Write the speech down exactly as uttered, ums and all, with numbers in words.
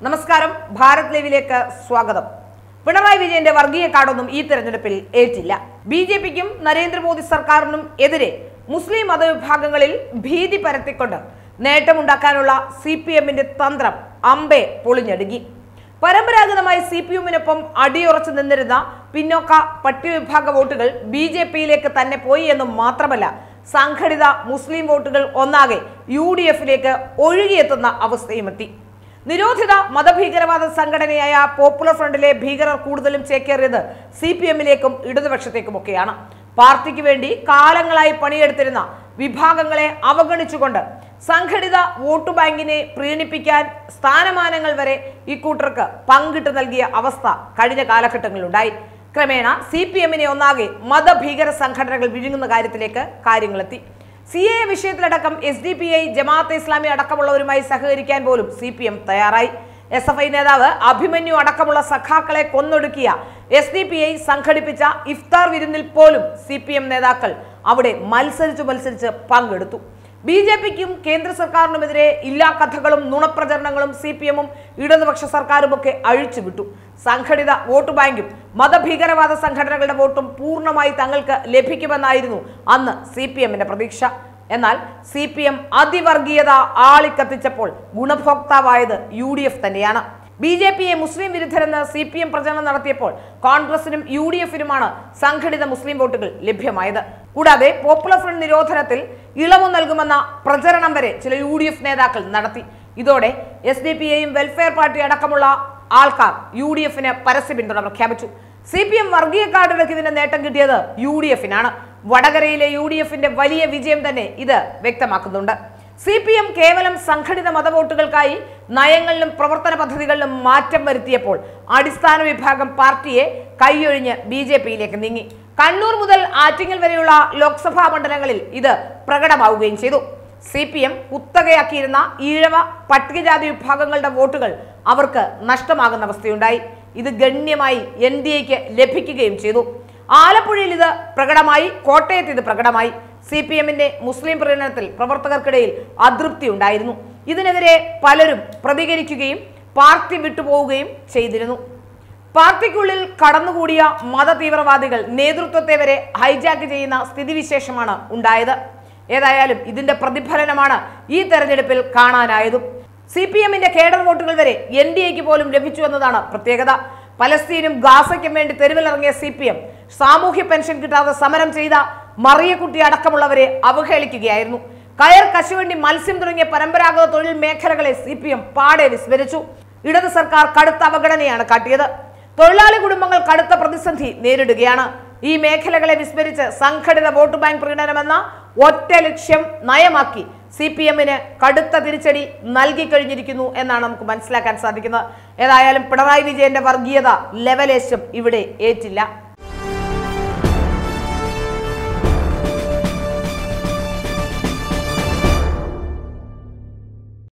നമസ്കാരം, ഭാരത് ലൈവിലേക്ക് സ്വാഗതം. പിണറായി വിജയന്റെ വർഗീയ കാർഡൊന്നും ഈ തെരഞ്ഞെടുപ്പിൽ ഏറ്റില്ല. ബി ജെ പിക്കും നരേന്ദ്രമോദി സർക്കാരിനും എതിരെ മുസ്ലിം മതവിഭാഗങ്ങളിൽ ഭീതി പരത്തിക്കൊണ്ട് നേട്ടമുണ്ടാക്കാനുള്ള സി പി എമ്മിന്റെ തന്ത്രം അമ്പെ പൊളിഞ്ഞടുങ്ങി. പരമ്പരാഗതമായി സി പി എമ്മിനൊപ്പം അടിയുറച്ചു നിന്നിരുന്ന പിന്നോക്ക പട്ടികവിഭാഗ വോട്ടുകൾ ബി ജെ പിയിലേക്ക് തന്നെ പോയി എന്നും മാത്രമല്ല, സംഘടിത മുസ്ലിം വോട്ടുകൾ ഒന്നാകെ യു ഡി എഫിലേക്ക് ഒഴുകിയെത്തുന്ന അവസ്ഥയുമെത്തി. നിരോധിത മതഭീകരവാദ സംഘടനയായ പോപ്പുലർ ഫ്രണ്ടിലെ ഭീകരർ കൂടുതലും ചേക്കേറിയത് സി പി എമ്മിലേക്കും ഇടതുപക്ഷത്തേക്കുമൊക്കെയാണ്. പാർട്ടിക്ക് വേണ്ടി കാലങ്ങളായി പണിയെടുത്തിരുന്ന വിഭാഗങ്ങളെ അവഗണിച്ചുകൊണ്ട് സംഘടിത വോട്ടു ബാങ്കിനെ പ്രീണിപ്പിക്കാൻ സ്ഥാനമാനങ്ങൾ വരെ ഇക്കൂട്ടർക്ക് പങ്കിട്ട് നൽകിയ അവസ്ഥ കഴിഞ്ഞ കാലഘട്ടങ്ങളിലുണ്ടായി. ക്രമേണ സി പി എമ്മിനെ ഒന്നാകെ മതഭീകര സംഘടനകൾ വിഴുങ്ങുന്ന കാര്യത്തിലേക്ക് കാര്യങ്ങളെത്തി. സി എ വിഷയത്തിലടക്കം S D P I, Jamaat e Islami അടക്കമുള്ളവരുമായി സഹകരിക്കാൻ പോലും സി പി എം തയ്യാറായി. എസ് എഫ് ഐ നേതാവ് അഭിമന്യു അടക്കമുള്ള സഖാക്കളെ കൊന്നൊടുക്കിയ എസ് ഡി പി ഐ സംഘടിപ്പിച്ച ഇഫ്താർ വിരുന്നിൽ പോലും സി പി എം നേതാക്കൾ അവിടെ മത്സരിച്ചു മത്സരിച്ച് പങ്കെടുത്തു. ബി ജെ പിക്കും കേന്ദ്ര സർക്കാരിനുമെതിരെ ഇല്ലാ കഥകളും നുണപ്രചരണങ്ങളും സി പി എമ്മും ഇടതുപക്ഷ സർക്കാരുമൊക്കെ അഴിച്ചുവിട്ടു. സംഘടിത വോട്ട് ബാങ്കും മതഭീകരവാദ സംഘടനകളുടെ വോട്ടും പൂർണ്ണമായി തങ്ങൾക്ക് ലഭിക്കുമെന്നായിരുന്നു അന്ന് സി പി എമ്മിന്റെ പ്രതീക്ഷ. എന്നാൽ സി പി എം അതിവർഗീയത ആളിക്കത്തിച്ചപ്പോൾ ഗുണഭോക്താവായത് യു ഡി എഫ് തന്നെയാണ്. ബി ജെ പിയെ മുസ്ലിം വിരുദ്ധരെന്ന് സി പി എം പ്രചരണം നടത്തിയപ്പോൾ കോൺഗ്രസിനും യു ഡി എഫിനുമാണ് സംഘടിത മുസ്ലിം വോട്ടുകൾ ലഭ്യമായത്. കൂടാതെ പോപ്പുലർ ഫ്രണ്ട് നിരോധനത്തിൽ ഇളവ് നൽകുമെന്ന പ്രചരണം വരെ ചില യു ഡി എഫ് നേതാക്കൾ നടത്തി. ഇതോടെ എസ് ഡി പി ഐയും വെൽഫെയർ പാർട്ടി അടക്കമുള്ള ആൾക്കാർ യു ഡി എഫിന് പരസ്യ പിന്തുണ പ്രഖ്യാപിച്ചു. സി പി എം വർഗീയ കാർഡിടക്കിതിന്റെ നേട്ടം കിട്ടിയത് യു ഡി എഫിനാണ്. വടകരയിലെ യു ഡി എഫിന്റെ വലിയ വിജയം തന്നെ ഇത് വ്യക്തമാക്കുന്നുണ്ട്. സി പി എം കേവലം സംഘടിത മതവോട്ടുകൾക്കായി നയങ്ങളിലും പ്രവർത്തന പദ്ധതികളിലും മാറ്റം വരുത്തിയപ്പോൾ അടിസ്ഥാന വിഭാഗം പാർട്ടിയെ കൈയൊഴിഞ്ഞ് ബി ജെ പിയിലേക്ക് നീങ്ങി. കണ്ണൂർ മുതൽ ആറ്റിങ്ങൽ വരെയുള്ള ലോക്സഭാ മണ്ഡലങ്ങളിൽ ഇത് പ്രകടമാവുകയും ചെയ്തു. സി പി എം കുത്തകയാക്കിയിരുന്ന ഈഴവ പട്ടികജാതി വിഭാഗങ്ങളുടെ വോട്ടുകൾ അവർക്ക് നഷ്ടമാകുന്ന അവസ്ഥയുണ്ടായി. ഇത് ഗണ്യമായി എൻ ഡി എക്ക് ലഭിക്കുകയും ചെയ്തു. ആലപ്പുഴയിൽ ഇത് പ്രകടമായി, കോട്ടയത്ത് ഇത് പ്രകടമായി. സി പി എമ്മിന്റെ മുസ്ലിം പ്രീണനത്തിൽ പ്രവർത്തകർക്കിടയിൽ അതൃപ്തി ഉണ്ടായിരുന്നു. ഇതിനെതിരെ പലരും പ്രതികരിക്കുകയും പാർട്ടി വിട്ടുപോവുകയും ചെയ്തിരുന്നു. പാർട്ടിക്കുള്ളിൽ കടന്നുകൂടിയ മത തീവ്രവാദികൾ നേതൃത്വത്തെ വരെ ഹൈജാക്ക് ചെയ്യുന്ന സ്ഥിതിവിശേഷമാണ് ഉണ്ടായത്. ഏതായാലും ഇതിന്റെ പ്രതിഫലനമാണ് ഈ തെരഞ്ഞെടുപ്പിൽ കാണാനായതും. സി പി എമ്മിന്റെ കേഡർ വോട്ടുകൾ വരെ എൻ ഡി എക്ക് പോലും ലഭിച്ചു എന്നതാണ് പ്രത്യേകത. പലസ്തീനും ഗാസയ്ക്കും വേണ്ടി തെരുവിലിറങ്ങിയ സി പി എം സാമൂഹ്യ പെൻഷൻ കിട്ടാതെ സമരം ചെയ്ത മറിയക്കുട്ടി അടക്കമുള്ളവരെ അവഹേളിക്കുകയായിരുന്നു. കയർ, കശുവണ്ടി, മത്സ്യം തുടങ്ങിയ പരമ്പരാഗത തൊഴിൽ മേഖലകളെ സി പി എം പാടെ വിസ്മരിച്ചു. ഇടത് സർക്കാർ കടുത്ത അവഗണനയാണ് കാട്ടിയത്. തൊഴിലാളി കുടുംബങ്ങൾ കടുത്ത പ്രതിസന്ധി നേരിടുകയാണ്. ഈ മേഖലകളെ വിസ്മരിച്ച് സംഘടിത വോട്ട് ബാങ്ക് പ്രീണനമെന്ന ഒറ്റ ലക്ഷ്യം നയമാക്കി സി പി എമ്മിന് കടുത്ത തിരിച്ചടി നൽകി കഴിഞ്ഞിരിക്കുന്നു എന്നാണ് നമുക്ക് മനസ്സിലാക്കാൻ സാധിക്കുന്നത്. ഏതായാലും പിണറായി വിജയന്റെ വർഗീയത ലെവലേശം ഇവിടെ ഏറ്റില്ല.